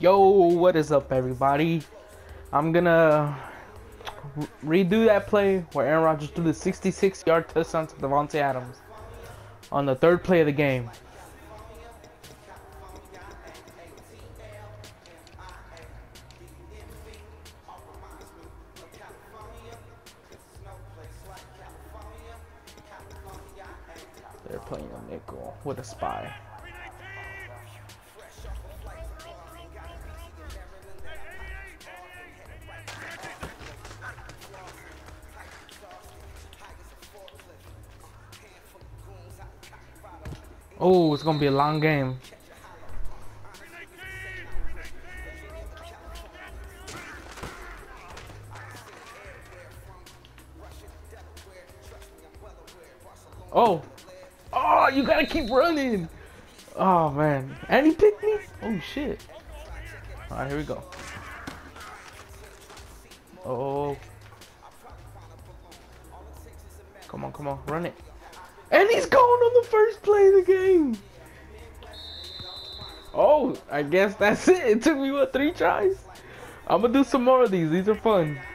Yo, what is up, everybody? I'm gonna redo that play where Aaron Rodgers threw the 66-yard touchdown to Davante Adams on the third play of the game. They're playing a nickel with a spy. Oh, it's gonna be a long game. Oh, you gotta keep running. Oh man, and he picked me. Oh shit. All right, here we go. Oh, come on, run it. And he's going on the first play of the game. Oh, I guess that's it. It took me, what, 3 tries? I'm gonna do some more of these. These are fun.